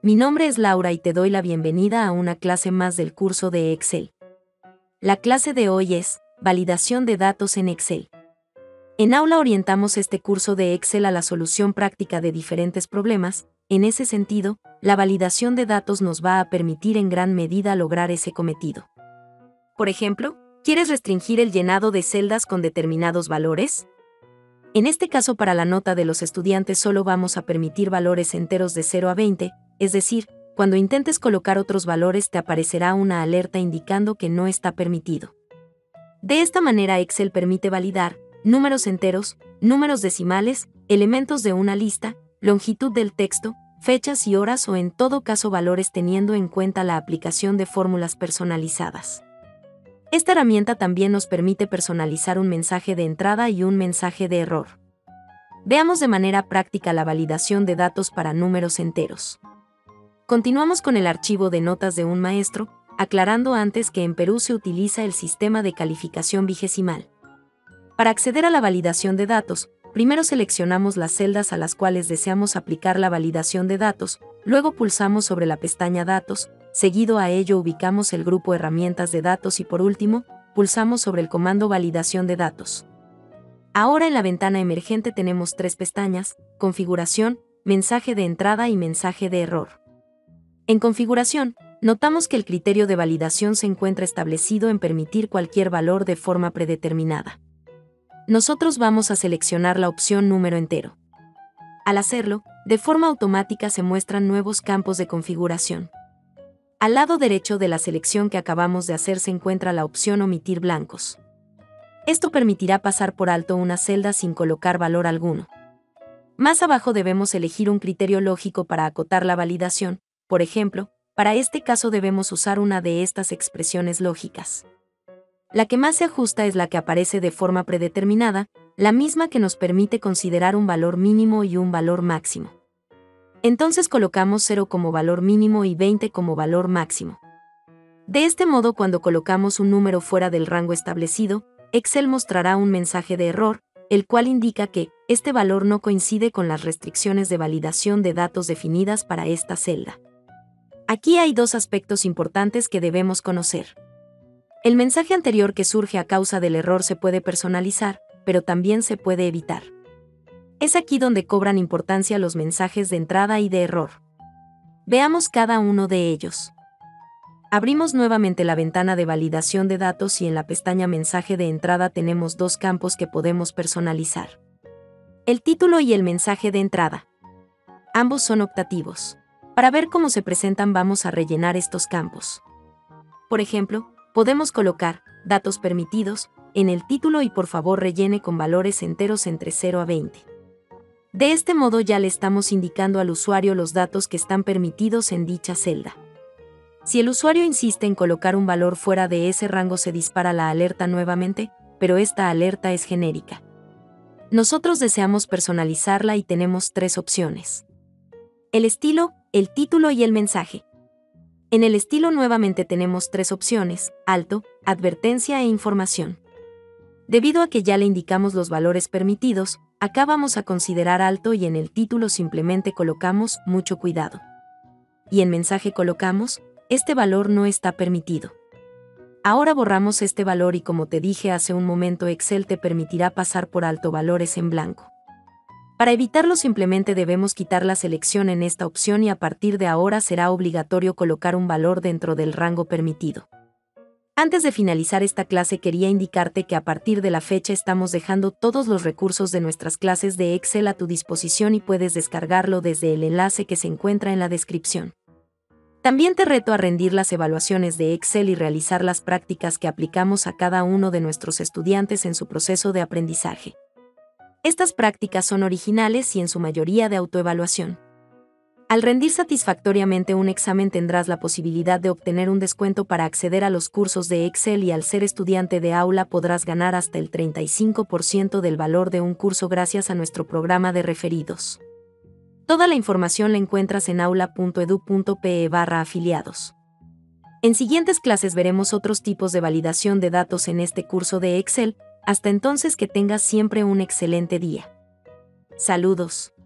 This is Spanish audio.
Mi nombre es Laura y te doy la bienvenida a una clase más del curso de Excel. La clase de hoy es Validación de datos en Excel. En Aula orientamos este curso de Excel a la solución práctica de diferentes problemas. En ese sentido, la validación de datos nos va a permitir en gran medida lograr ese cometido. Por ejemplo, ¿quieres restringir el llenado de celdas con determinados valores? En este caso, para la nota de los estudiantes solo vamos a permitir valores enteros de 0 a 20, es decir, cuando intentes colocar otros valores te aparecerá una alerta indicando que no está permitido. De esta manera Excel permite validar números enteros, números decimales, elementos de una lista, longitud del texto, fechas y horas o en todo caso valores teniendo en cuenta la aplicación de fórmulas personalizadas. Esta herramienta también nos permite personalizar un mensaje de entrada y un mensaje de error. Veamos de manera práctica la validación de datos para números enteros. Continuamos con el archivo de notas de un maestro, aclarando antes que en Perú se utiliza el sistema de calificación vigesimal. Para acceder a la validación de datos, primero seleccionamos las celdas a las cuales deseamos aplicar la validación de datos, luego pulsamos sobre la pestaña Datos, seguido a ello ubicamos el grupo Herramientas de datos y por último, pulsamos sobre el comando Validación de datos. Ahora en la ventana emergente tenemos tres pestañas: Configuración, Mensaje de entrada y Mensaje de error. En Configuración, notamos que el criterio de validación se encuentra establecido en permitir cualquier valor de forma predeterminada. Nosotros vamos a seleccionar la opción número entero. Al hacerlo, de forma automática se muestran nuevos campos de configuración. Al lado derecho de la selección que acabamos de hacer se encuentra la opción Omitir blancos. Esto permitirá pasar por alto una celda sin colocar valor alguno. Más abajo debemos elegir un criterio lógico para acotar la validación. Por ejemplo, para este caso debemos usar una de estas expresiones lógicas. La que más se ajusta es la que aparece de forma predeterminada, la misma que nos permite considerar un valor mínimo y un valor máximo. Entonces colocamos 0 como valor mínimo y 20 como valor máximo. De este modo, cuando colocamos un número fuera del rango establecido, Excel mostrará un mensaje de error, el cual indica que este valor no coincide con las restricciones de validación de datos definidas para esta celda. Aquí hay dos aspectos importantes que debemos conocer. El mensaje anterior que surge a causa del error se puede personalizar, pero también se puede evitar. Es aquí donde cobran importancia los mensajes de entrada y de error. Veamos cada uno de ellos. Abrimos nuevamente la ventana de validación de datos y en la pestaña Mensaje de entrada tenemos dos campos que podemos personalizar: el título y el mensaje de entrada. Ambos son optativos. Para ver cómo se presentan vamos a rellenar estos campos. Por ejemplo, podemos colocar datos permitidos en el título y por favor rellene con valores enteros entre 0 a 20. De este modo ya le estamos indicando al usuario los datos que están permitidos en dicha celda. Si el usuario insiste en colocar un valor fuera de ese rango se dispara la alerta nuevamente, pero esta alerta es genérica. Nosotros deseamos personalizarla y tenemos tres opciones: el estilo, el título y el mensaje. En el estilo nuevamente tenemos tres opciones: alto, advertencia e información. Debido a que ya le indicamos los valores permitidos, acá vamos a considerar alto y en el título simplemente colocamos mucho cuidado. Y en mensaje colocamos, este valor no está permitido. Ahora borramos este valor y como te dije hace un momento, Excel te permitirá pasar por alto valores en blanco. Para evitarlo simplemente debemos quitar la selección en esta opción y a partir de ahora será obligatorio colocar un valor dentro del rango permitido. Antes de finalizar esta clase quería indicarte que a partir de la fecha estamos dejando todos los recursos de nuestras clases de Excel a tu disposición y puedes descargarlo desde el enlace que se encuentra en la descripción. También te reto a rendir las evaluaciones de Excel y realizar las prácticas que aplicamos a cada uno de nuestros estudiantes en su proceso de aprendizaje. Estas prácticas son originales y en su mayoría de autoevaluación. Al rendir satisfactoriamente un examen tendrás la posibilidad de obtener un descuento para acceder a los cursos de Excel y al ser estudiante de aula podrás ganar hasta el 35% del valor de un curso gracias a nuestro programa de referidos. Toda la información la encuentras en aula.edu.pe/afiliados. En siguientes clases veremos otros tipos de validación de datos en este curso de Excel. Hasta entonces que tengas siempre un excelente día. Saludos.